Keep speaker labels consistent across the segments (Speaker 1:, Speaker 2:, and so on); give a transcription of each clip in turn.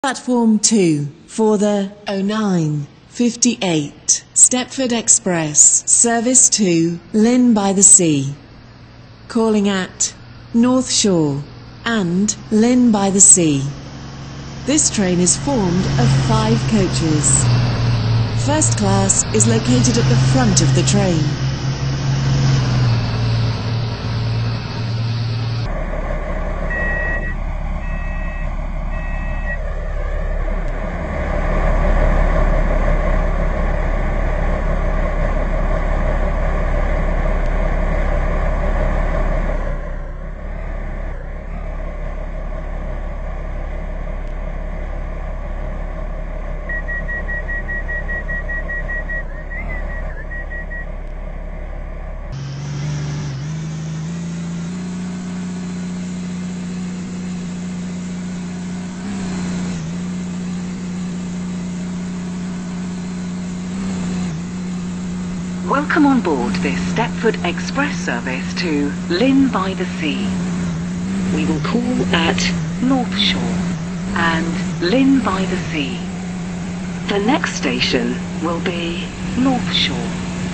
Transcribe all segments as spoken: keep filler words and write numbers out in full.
Speaker 1: Platform two for the oh nine fifty-eight Stepford Express, service to Lynn by the Sea. Calling at North Shore and Lynn by the Sea. This train is formed of five coaches. First class is located at the front of the train.
Speaker 2: Welcome on board this Stepford Express service to Lynn by the Sea. We will call at North Shore and Lynn by the Sea. The next station will be North Shore.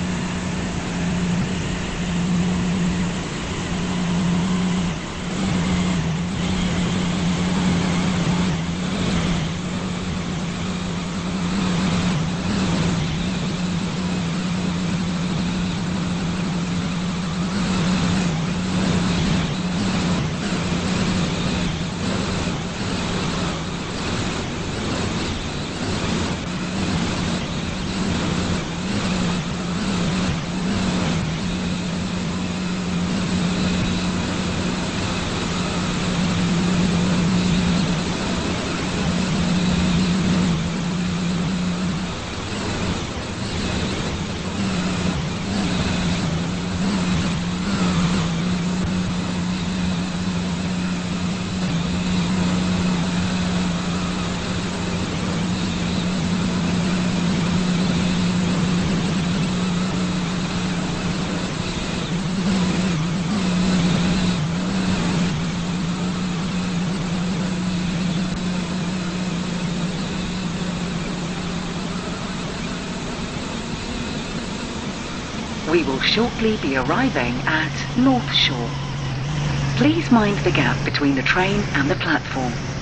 Speaker 2: We will shortly be arriving at North Shore. Please mind the gap between the train and the platform.